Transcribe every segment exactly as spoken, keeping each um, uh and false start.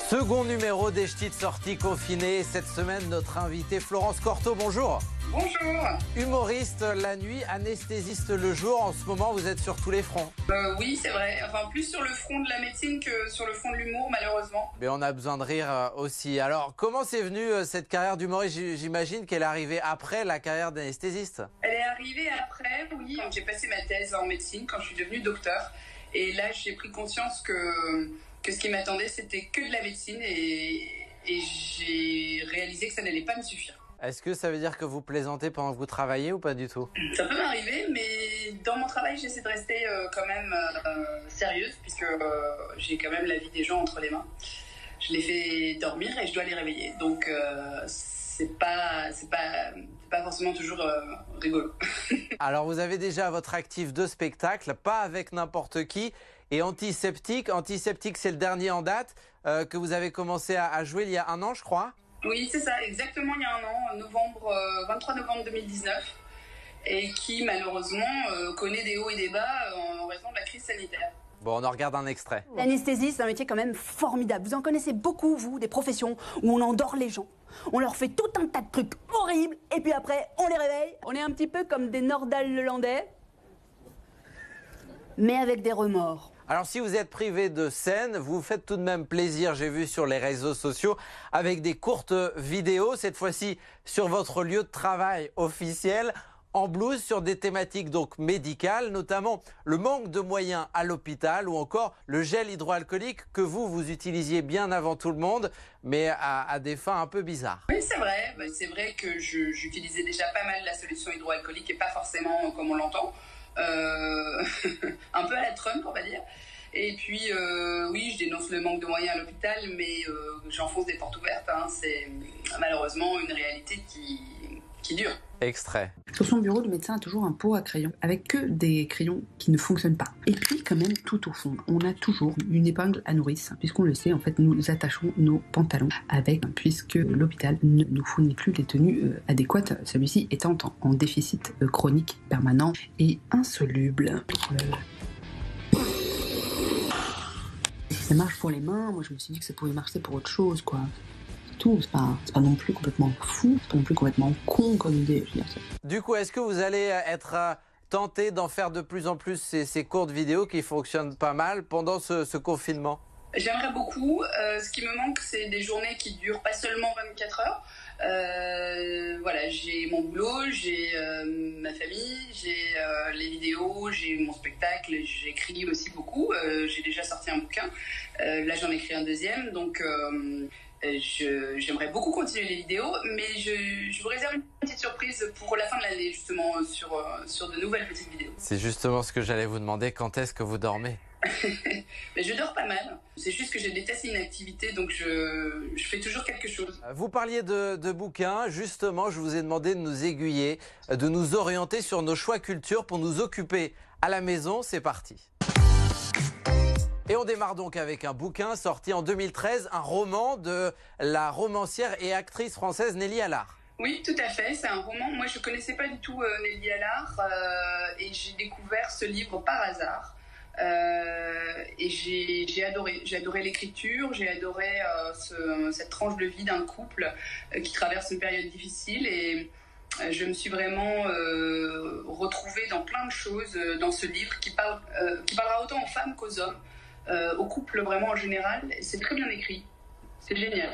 Second numéro des Ch'tis de sortie confinés. Cette semaine, notre invitée Florence Cortot, bonjour. Bonjour. Humoriste la nuit, anesthésiste le jour. En ce moment, vous êtes sur tous les fronts. Euh, oui, c'est vrai. Enfin, plus sur le front de la médecine que sur le front de l'humour, malheureusement. Mais on a besoin de rire aussi. Alors, comment c'est venu cette carrière d'humoriste? J'imagine qu'elle est arrivée après la carrière d'anesthésiste. Elle est arrivée après, oui, quand j'ai passé ma thèse en médecine, quand je suis devenue docteur. Et là, j'ai pris conscience que, que ce qui m'attendait, c'était que de la médecine. Et, et j'ai réalisé que ça n'allait pas me suffire. Est-ce que ça veut dire que vous plaisantez pendant que vous travaillez ou pas du tout? Ça peut m'arriver, mais dans mon travail, j'essaie de rester euh, quand même euh, sérieuse, puisque euh, j'ai quand même la vie des gens entre les mains. Je les fais dormir et je dois les réveiller. Donc, euh, c'est pas, c'est pas, c'est pas forcément toujours euh, rigolo. Alors, vous avez déjà votre actif de spectacle, pas avec n'importe qui, et Antiseptique. Antiseptique, c'est le dernier en date euh, que vous avez commencé à, à jouer il y a un an, je crois. Oui, c'est ça, exactement il y a un an, novembre, euh, vingt-trois novembre deux mille dix-neuf, et qui malheureusement euh, connaît des hauts et des bas en raison de la crise sanitaire. Bon, on en regarde un extrait. L'anesthésie, c'est un métier quand même formidable. Vous en connaissez beaucoup, vous, des professions où on endort les gens. On leur fait tout un tas de trucs horribles, et puis après, on les réveille. On est un petit peu comme des Nordal-Lelandais, mais avec des remords. Alors si vous êtes privé de scène, vous vous faites tout de même plaisir, j'ai vu sur les réseaux sociaux, avec des courtes vidéos, cette fois-ci sur votre lieu de travail officiel, en blouse sur des thématiques donc médicales, notamment le manque de moyens à l'hôpital ou encore le gel hydroalcoolique que vous, vous utilisiez bien avant tout le monde, mais à, à des fins un peu bizarres. Oui, c'est vrai. C'est vrai que je, j'utilisais déjà pas mal la solution hydroalcoolique et pas forcément comme on l'entend. Euh, un peu à la Trump, on va dire. Et puis, euh, oui, je dénonce le manque de moyens à l'hôpital, mais euh, j'enfonce des portes ouvertes. Hein. C'est malheureusement une réalité qui, qui dure. Extrait. Sur son bureau, le médecin a toujours un pot à crayons, avec que des crayons qui ne fonctionnent pas. Et puis, quand même, tout au fond, on a toujours une épingle à nourrice, puisqu'on le sait, en fait, nous attachons nos pantalons avec, puisque l'hôpital ne nous fournit plus les tenues euh, adéquates, celui-ci étant en, en déficit euh, chronique permanent et insoluble. Euh... Ça marche pour les mains, moi je me suis dit que ça pouvait marcher pour autre chose, quoi. Tout, c'est pas, c'est pas non plus complètement fou, c'est pas non plus complètement con comme idée. Je veux dire, du coup, est-ce que vous allez être euh, tenté d'en faire de plus en plus ces, ces courtes vidéos qui fonctionnent pas mal pendant ce, ce confinement? J'aimerais beaucoup. Euh, ce qui me manque, c'est des journées qui durent pas seulement vingt-quatre heures. Euh, voilà, j'ai mon boulot, j'ai euh, ma famille, j'ai euh, les vidéos, j'ai mon spectacle, j'écris aussi beaucoup. Euh, j'ai déjà sorti un bouquin. Euh, là, j'en écris un deuxième, donc euh, je, j'aimerais beaucoup continuer les vidéos, mais je, je vous réserve une petite surprise pour la fin de l'année, justement, sur, sur de nouvelles petites vidéos. C'est justement ce que j'allais vous demander. Quand est-ce que vous dormez? Mais je dors pas mal. C'est juste que j'ai détesté une activité, donc je, je fais toujours quelque chose. Vous parliez de, de bouquins. Justement, je vous ai demandé de nous aiguiller, de nous orienter sur nos choix culture pour nous occuper à la maison. C'est parti. Et on démarre donc avec un bouquin sorti en deux mille treize, un roman de la romancière et actrice française Nelly Allard. Oui, tout à fait. C'est un roman. Moi, je connaissais pas du tout euh, Nelly Allard euh, et j'ai découvert ce livre par hasard. Euh, et j'ai, j'ai adoré, j'ai adoré l'écriture, j'ai adoré euh, ce, cette tranche de vie d'un couple euh, qui traverse une période difficile et euh, je me suis vraiment euh, retrouvée dans plein de choses euh, dans ce livre qui, parle, euh, qui parlera autant aux femmes qu'aux hommes, euh, aux couples vraiment en général. C'est très bien écrit, c'est génial.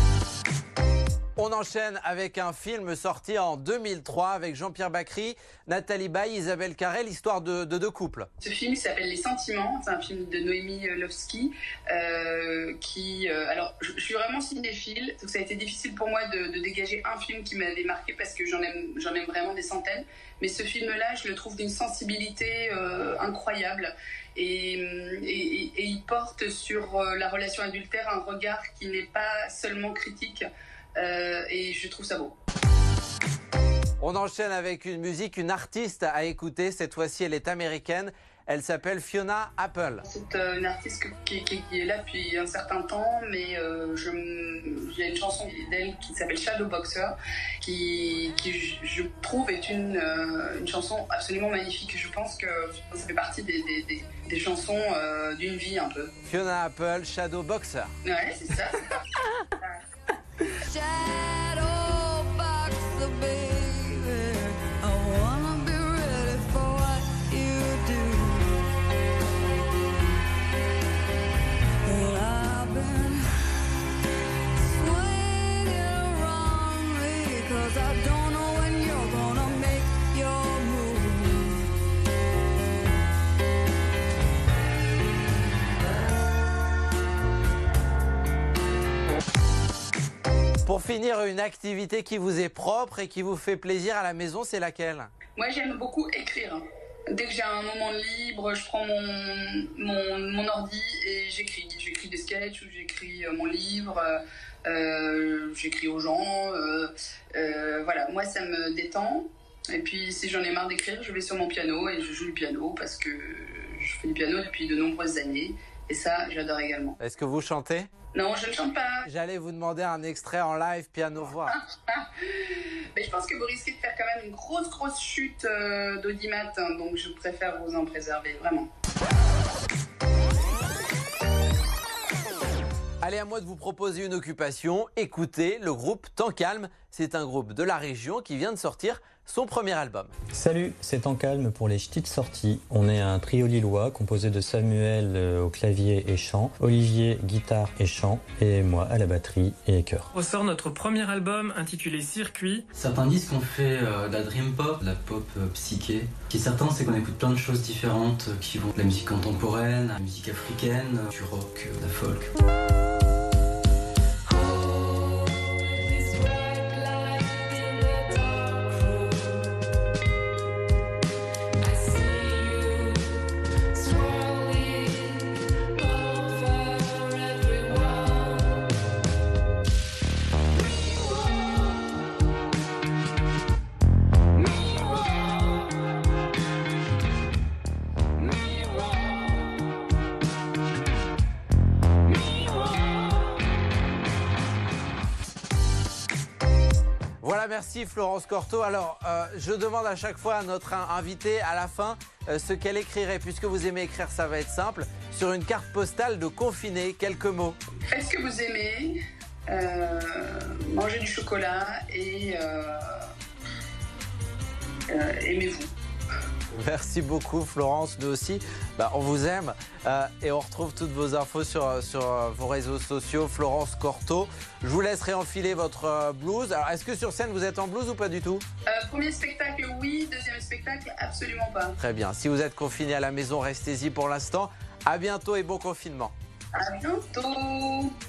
On enchaîne avec un film sorti en deux mille trois avec Jean-Pierre Bacri, Nathalie Baye, Isabelle Carré, l'histoire de, de deux couples. Ce film s'appelle Les Sentiments, c'est un film de Noémie Lovski euh, qui... Euh, alors, je, je suis vraiment cinéphile, donc ça a été difficile pour moi de, de dégager un film qui m'avait marqué parce que j'en aime, j'en aime vraiment des centaines. Mais ce film-là, je le trouve d'une sensibilité euh, incroyable. Et, et, et il porte sur la relation adultère un regard qui n'est pas seulement critique. Euh, et je trouve ça beau. On enchaîne avec une musique, une artiste à écouter. Cette fois-ci, elle est américaine. Elle s'appelle Fiona Apple. C'est euh, une artiste qui, qui, qui est là depuis un certain temps, mais euh, je, j'ai une chanson d'elle qui s'appelle Shadow Boxer, qui, qui je, je trouve est une, euh, une chanson absolument magnifique. Je pense que ça fait partie des, des, des, des chansons euh, d'une vie un peu. Fiona Apple, Shadow Boxer. Ouais, c'est ça. Shadow boxer, baby. I wanna be ready for what you do. Well, I've been swinging wrongly, 'cause I don't know when you're gonna make your move. Pour finir, une activité qui vous est propre et qui vous fait plaisir à la maison, c'est laquelle? Moi, j'aime beaucoup écrire. Dès que j'ai un moment libre, je prends mon, mon, mon ordi et j'écris. J'écris des sketchs ou j'écris mon livre, euh, j'écris aux gens. Euh, euh, voilà, moi, ça me détend. Et puis, si j'en ai marre d'écrire, je vais sur mon piano et je joue du piano parce que je fais du piano depuis de nombreuses années. Et ça, j'adore également. Est-ce que vous chantez? Non, je ne chante pas. J'allais vous demander un extrait en live piano-voix. Mais je pense que vous risquez de faire quand même une grosse, grosse chute euh, d'audimat, hein, donc je préfère vous en préserver, vraiment. Allez, à moi de vous proposer une occupation. Écoutez le groupe Temps Calme. C'est un groupe de la région qui vient de sortir son premier album. Salut, c'est Temps Calme pour les ch'tis de sortie. On est un trio lillois composé de Samuel euh, au clavier et chant, Olivier guitare et chant, et moi à la batterie et chœur. On sort notre premier album intitulé Circuit. Certains disent qu'on fait euh, de la dream pop, de la pop euh, psyché. Ce qui est certain, c'est qu'on écoute plein de choses différentes euh, qui vont de la musique contemporaine, la musique africaine, euh, du rock, euh, de la folk. Voilà, merci Florence Cortot. Alors, euh, je demande à chaque fois à notre invité, à la fin, euh, ce qu'elle écrirait. Puisque vous aimez écrire, ça va être simple. Sur une carte postale de confiné, quelques mots. Faites ce que vous aimez, euh, mangez du chocolat et euh, euh, aimez-vous. Merci beaucoup Florence, nous aussi, bah, on vous aime euh, et on retrouve toutes vos infos sur, sur euh, vos réseaux sociaux, Florence Cortot. Je vous laisserai enfiler votre euh, blouse. Alors est-ce que sur scène vous êtes en blouse ou pas du tout? euh, Premier spectacle oui, deuxième spectacle absolument pas. Très bien, si vous êtes confiné à la maison, restez-y pour l'instant. À bientôt et bon confinement. À bientôt.